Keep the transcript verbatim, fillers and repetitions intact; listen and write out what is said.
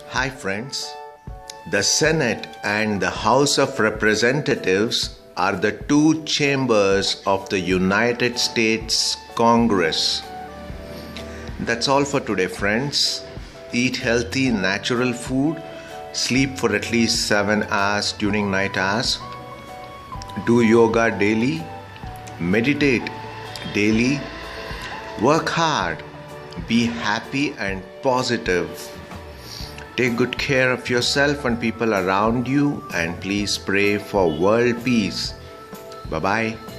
Hi friends. The Senate and the House of Representatives are the two chambers of the United States Congress. That's all for today, friends. Eat healthy, natural food. Sleep for at least seven hours during night hours. Do yoga daily. Meditate daily. Work hard. Be happy and positive. Take good care of yourself and people around you, and please pray for world peace. Bye-bye.